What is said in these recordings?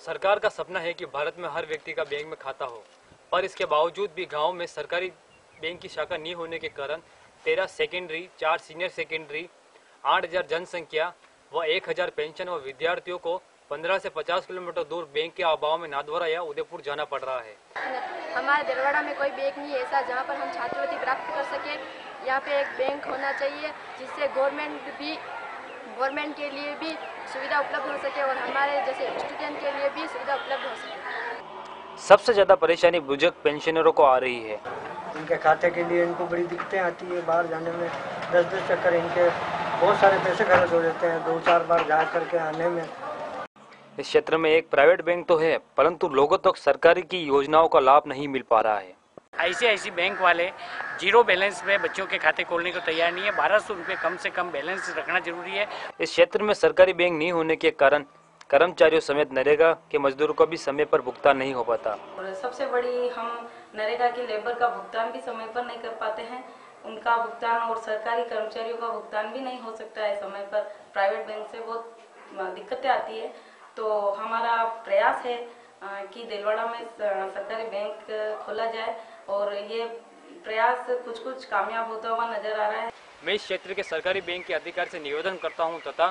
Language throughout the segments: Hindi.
सरकार का सपना है कि भारत में हर व्यक्ति का बैंक में खाता हो, पर इसके बावजूद भी गांव में सरकारी बैंक की शाखा नहीं होने के कारण 13 सेकेंडरी, 4 सीनियर सेकेंडरी, 8,000 जनसंख्या व 1,000 पेंशन व विद्यार्थियों को 15 से 50 किलोमीटर दूर बैंक के अभाव में नाथद्वारा या उदयपुर जाना पड़ रहा है। हमारे दिलवाड़ा में कोई बैंक नहीं है ऐसा जहाँ पर हम छात्रवृत्ति प्राप्त कर सके। यहाँ पे एक बैंक होना चाहिए जिससे गवर्नमेंट के लिए भी सुविधा उपलब्ध हो सके और हमारे जैसे स्टूडेंट के लिए भी सुविधा उपलब्ध हो सके। सबसे ज्यादा परेशानी बुजुर्ग पेंशनरों को आ रही है। इनके खाते के लिए इनको बड़ी दिक्कतें आती है। बाहर जाने में 10-10 चक्कर इनके बहुत सारे पैसे खर्च हो जाते हैं 2-4 बार जा करके आने में। इस क्षेत्र में एक प्राइवेट बैंक तो है, परंतु लोगों तक सरकारी की योजनाओं का लाभ नहीं मिल पा रहा है। ICICI बैंक वाले जीरो बैलेंस में बच्चों के खाते खोलने को तैयार नहीं है। 1200 रुपये कम से कम बैलेंस रखना जरूरी है। इस क्षेत्र में सरकारी बैंक नहीं होने के कारण कर्मचारियों समेत नरेगा के मजदूरों को भी समय पर भुगतान नहीं हो पाता। और सबसे बड़ी हम नरेगा की लेबर का भुगतान भी समय पर नहीं कर पाते हैं। उनका भुगतान और सरकारी कर्मचारियों का भुगतान भी नहीं हो सकता है समय पर। प्राइवेट बैंक से बहुत दिक्कतें आती है। तो हमारा प्रयास है कि दिलवाड़ा में सरकारी बैंक खोला जाए और ये प्रयास कुछ कामयाब होता हुआ नजर आ रहा है। मैं इस क्षेत्र के सरकारी बैंक के अधिकारी से निवेदन करता हूं तथा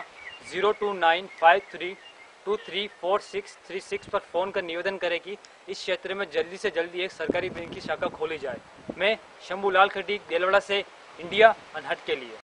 02953234636 पर फोन कर निवेदन करें कि इस क्षेत्र में जल्दी से जल्दी एक सरकारी बैंक की शाखा खोली जाए। मैं शंभूलाल खटीक, दिलवाड़ा से, इंडिया अनहट के लिए।